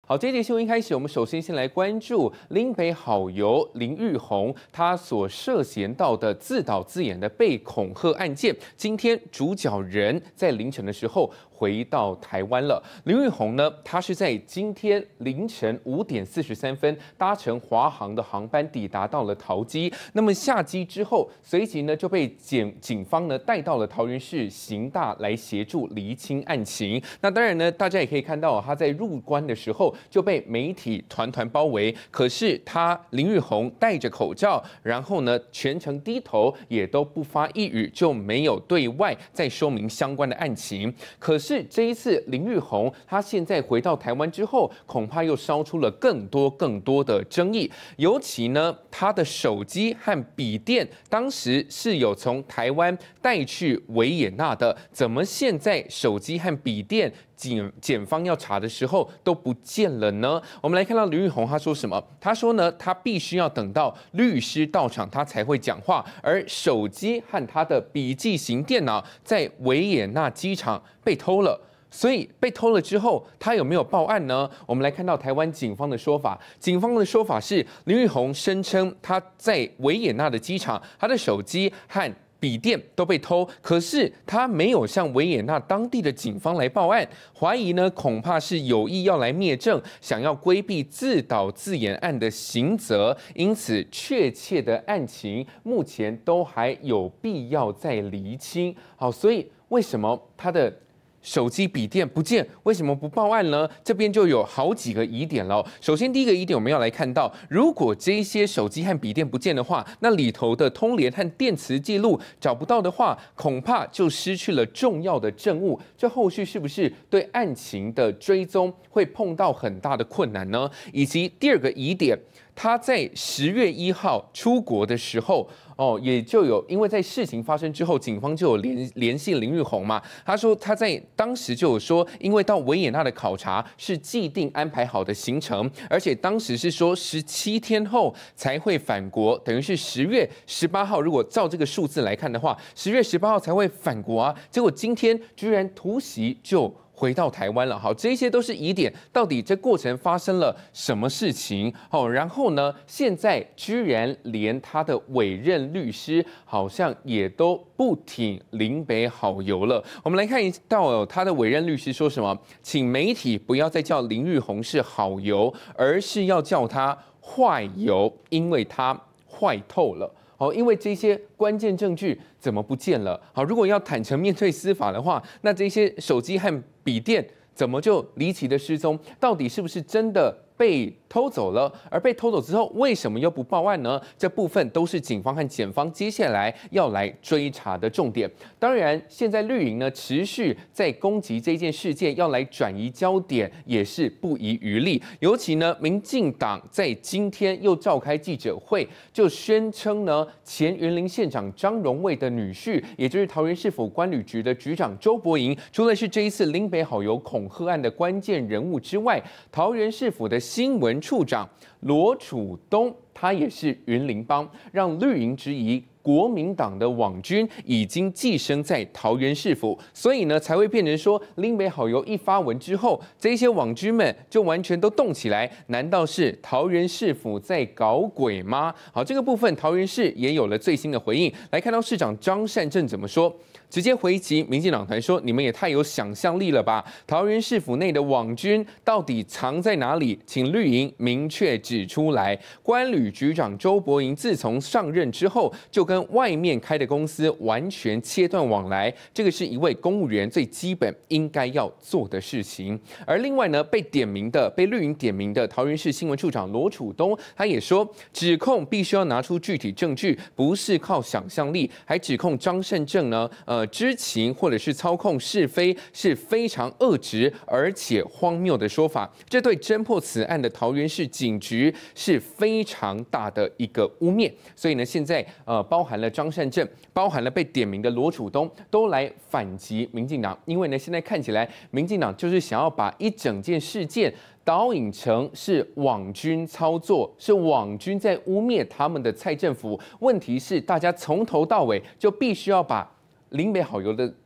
好，这节新闻一开始，我们首先先来关注林北好友林玉红他所涉嫌到的自导自演的被恐吓案件。今天主角人在凌晨的时候回到台湾了。林玉红呢，他是在今天凌晨5点43分搭乘华航的航班抵达到了桃机。那么下机之后，随即呢就被警方呢带到了桃园市刑大来协助厘清案情。那当然呢，大家也可以看到他在入关的时候就被媒体团包围，可是他林玉红戴着口罩，然后呢全程低头，也都不发一语，就没有对外再说明相关的案情。可是这一次林玉红他现在回到台湾之后，恐怕又烧出了更多的争议，尤其呢他的手机和笔电当时是有从台湾带去维也纳的，怎么现在手机和笔电检方要查的时候都不见了呢？我们来看到林玉红他说什么？他说呢，他必须要等到律师到场，他才会讲话。而手机和他的笔记型电脑在维也纳机场被偷了。所以被偷了之后，他有没有报案呢？我们来看到台湾警方的说法，警方的说法是林玉红声称他在维也纳的机场，他的手机和笔电都被偷，可是他没有向维也纳当地的警方来报案，怀疑呢恐怕是有意要来灭证，想要规避自导自演案的刑责，因此确切的案情目前都还有必要再厘清。好，所以为什么他的手机、笔电不见，为什么不报案呢？这边就有好几个疑点了。首先，第一个疑点我们要来看到，如果这些手机和笔电不见的话，那里头的通联和电磁记录找不到的话，恐怕就失去了重要的证物。这后续是不是对案情的追踪会碰到很大的困难呢？以及第二个疑点，他在10月1号出国的时候，也就有因为在事情发生之后，警方就有联系林玉红嘛。他说他在当时就有说，因为到维也纳的考察是既定安排好的行程，而且当时是说17天后才会返国，等于是10月18号。如果照这个数字来看的话，10月18号才会返国啊。结果今天居然突袭就回到台湾了。好，这些都是疑点，到底这过程发生了什么事情？好，然后呢，现在居然连他的委任律师好像也都不挺林北好友了。我们来看到他的委任律师说什么，请媒体不要再叫林玉红是好友，而是要叫他坏友，因为他坏透了。好，因为这些关键证据怎么不见了？好，如果要坦诚面对司法的话，那这些手机和笔电怎么就离奇的失踪？到底是不是真的被偷走了？而被偷走之后，为什么又不报案呢？这部分都是警方和检方接下来要来追查的重点。当然，现在绿营呢持续在攻击这件事件，要来转移焦点，也是不遗余力。尤其呢，民进党在今天又召开记者会，就宣称呢，前云林县长张荣卫的女婿，也就是桃园市府关旅局的局长周伯莹，除了是这一次林北好友恐吓案的关键人物之外，桃园市府的新闻处长罗楚东，他也是云林帮，让绿营质疑国民党的网军已经寄生在桃园市府，所以呢才会变成说林北好友一发文之后，这些网军们就完全都动起来，难道是桃园市府在搞鬼吗？好，这个部分桃园市也有了最新的回应，来看到市长张善政怎么说。直接回击民进党团说：“你们也太有想象力了吧！桃园市府内的网军到底藏在哪里？请绿营明确指出来。”关旅局长周伯莹自从上任之后，就跟外面开的公司完全切断往来，这个是一位公务员最基本应该要做的事情。而另外呢，被绿营点名的桃园市新闻处长罗楚东，他也说，指控必须要拿出具体证据，不是靠想象力，还指控张善政呢，知情或者是操控是非是非常恶质而且荒谬的说法，这对侦破此案的桃园市警局是非常大的一个污蔑。所以呢，现在包含了张善政，包含了被点名的罗楚东，都来反击民进党，因为呢，现在看起来民进党就是想要把一整件事件导引成是网军操作，是网军在污蔑他们的蔡政府。问题是，大家从头到尾就必须要把林北好友的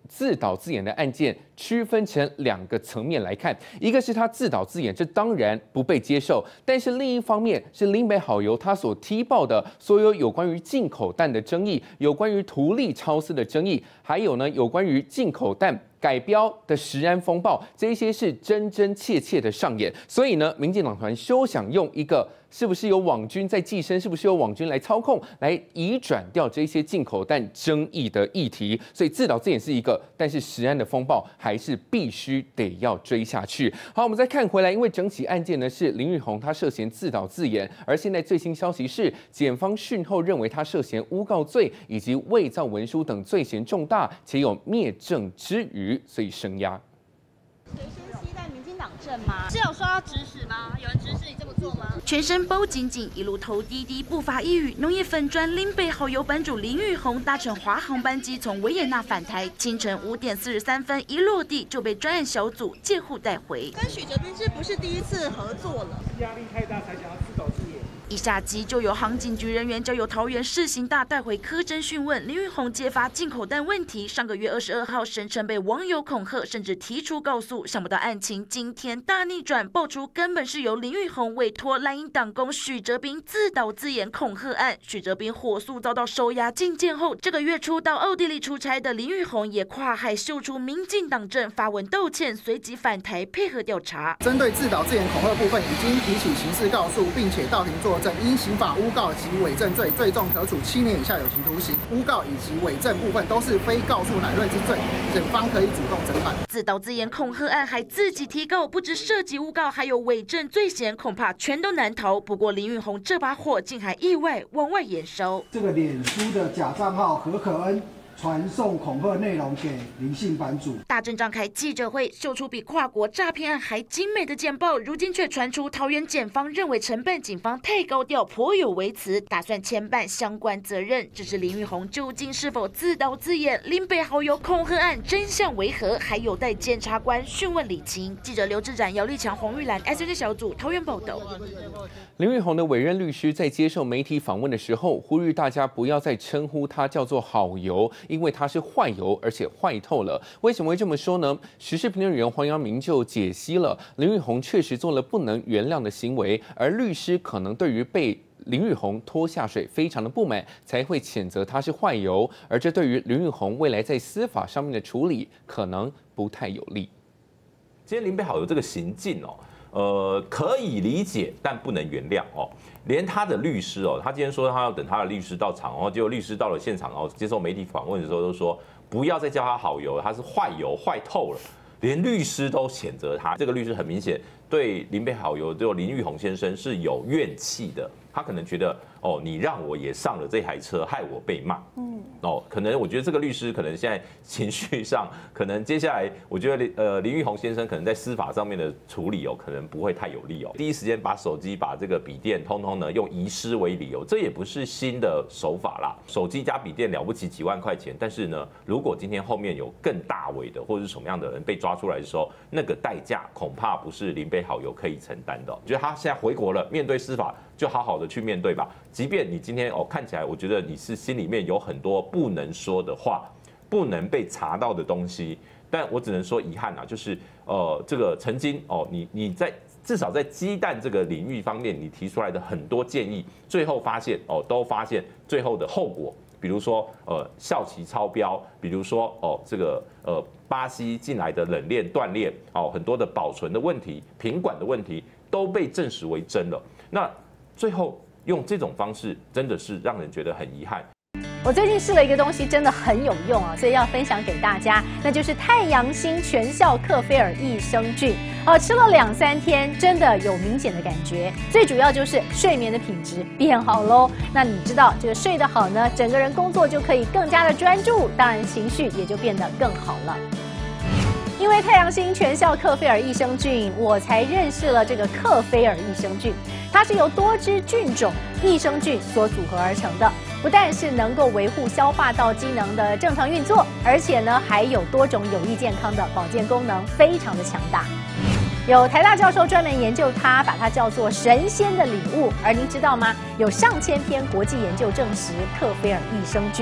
自导自演的案件区分成2个层面来看，一个是他自导自演，这当然不被接受；但是另一方面是林北好油他所踢爆的所有关于进口蛋的争议，有关于图利超市的争议，还有呢有关于进口蛋改标的食安风暴，这些是真真切切的上演。所以呢，民进党团休想用一个是不是有网军在寄生，是不是有网军来操控，来移转掉这些进口蛋争议的议题。所以自导自演是一个，但是食安的风暴还是必须得要追下去。好，我们再看回来，因为整起案件呢是林玉红他涉嫌自导自演，而现在最新消息是，检方讯后认为他涉嫌诬告罪以及伪造文书等罪嫌重大，且有灭证之余，所以声押。 随身携带民进党证吗？是有说要指使吗？有人指使你这么做吗？ 全身包紧紧，一路头低低，不发一语。农业粉专林北好友版主林玉红搭乘华航班机从维也纳返台，清晨5点43分一落地就被专案小组借护带回。 跟许哲斌是不是第一次合作了？ 压力太大才想要自导自演。 一下机就有航警局人员交由桃园市刑大带回科侦讯问。林玉红揭发进口蛋问题，上个月22号声称被网友恐吓，甚至提出告诉。想不到案情今天大逆转，爆出根本是由林玉红委托蓝营党工许哲斌自导自演恐吓案。许哲斌火速遭到收押禁见后，这个月初到奥地利出差的林玉红也跨海秀出民进党证，发文道歉，随即返台配合调查。 针对自导自演恐吓部分，已经提起刑事告诉，并且到庭作证，因刑法诬告及伪证罪，最重可处7年以下有期徒刑。诬告以及伪证部分都是非告诉乃论之罪，检方可以主动侦办。 自导自演恐吓案还自己提告，不只涉及诬告，还有伪证罪嫌，恐怕全都难逃。不过林玉红这把火竟还意外往外延烧。 这个脸书的假账号何可恩传送恐吓内容给林姓版主。 大正召开记者会，秀出比跨国诈骗案还精美的简报，如今却传出桃园检方认为承办警方太高调，颇有微词，打算牵办相关责任。只是林玉红究竟是否自导自演？林北好友恐吓案真相为何？还有待检察官讯问理清。记者刘志展、姚立强、黄玉兰 ，SNG 小组桃园报道。 林玉红的委任律师在接受媒体访问的时候，呼吁大家不要再称呼他叫做好油，因为他是坏油，而且坏透了。为什么会这么说呢？时事评论员黄阳明就解析了，林玉红确实做了不能原谅的行为，而律师可能对于被林玉红拖下水非常的不满，才会谴责他是坏油，而这对于林玉红未来在司法上面的处理可能不太有利。 今天林北好油这个行径可以理解，但不能原谅哦。连他的律师哦，他今天说他要等他的律师到场哦，结果律师到了现场哦，接受媒体访问的时候都说不要再叫他好油，他是坏油，坏透了。连律师都谴责他，这个律师很明显对林北好油就林玉红先生是有怨气的，他可能觉得哦，你让我也上了这台车，害我被骂。可能我觉得这个律师可能现在情绪上，可能接下来我觉得林玉红先生可能在司法上面的处理可能不会太有利第一时间把手机、把这个笔电，通通呢用遗失为理由，这也不是新的手法啦。手机加笔电了不起几万块钱，但是呢，如果今天后面有更大尾的或者是什么样的人被抓出来的时候，那个代价恐怕不是林北好油可以承担的。我觉得他现在回国了，面对司法就好好的去面对吧。即便你今天看起来，我觉得你是心里面有很多不能说的话，不能被查到的东西，但我只能说遗憾就是这个曾经你在至少在鸡蛋这个领域方面，你提出来的很多建议，最后发现都发现最后的后果，比如说效期超标，比如说这个巴西进来的冷链断链很多的保存的问题、品管的问题都被证实为真了。那最后用这种方式，真的是让人觉得很遗憾。 我最近试了一个东西，真的很有用所以要分享给大家，那就是太阳星全效克菲尔益生菌。吃了2-3天，真的有明显的感觉。最主要就是睡眠的品质变好喽。那你知道这个睡得好呢，整个人工作就可以更加的专注，当然情绪也就变得更好了。因为太阳星全效克菲尔益生菌，我才认识了这个克菲尔益生菌。它是由多支菌种益生菌所组合而成的，不但是能够维护消化道机能的正常运作，而且呢还有多种有益健康的保健功能，非常的强大。有台大教授专门研究它，把它叫做神仙的礼物。而您知道吗？有上千篇国际研究证实克菲尔益生菌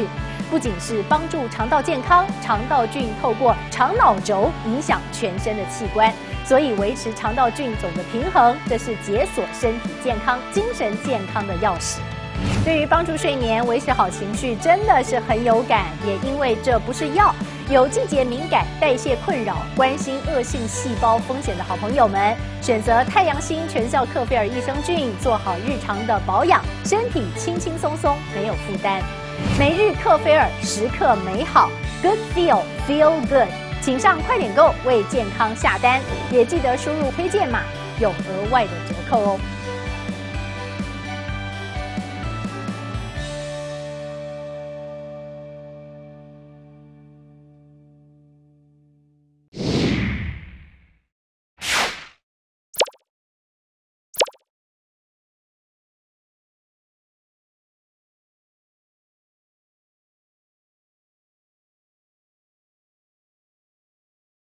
不仅是帮助肠道健康，肠道菌透过肠脑轴影响全身的器官，所以维持肠道菌种的平衡，这是解锁身体健康、精神健康的钥匙。对于帮助睡眠、维持好情绪，真的是很有感。也因为这不是药，有季节敏感、代谢困扰、关心恶性细胞风险的好朋友们，选择太阳星全效克菲尔益生菌，做好日常的保养，身体轻轻松松，没有负担。每日克菲尔，时刻美好 ，Good Feel Feel Good， 请上快点购为健康下单，也记得输入推荐码，有额外的折扣哦。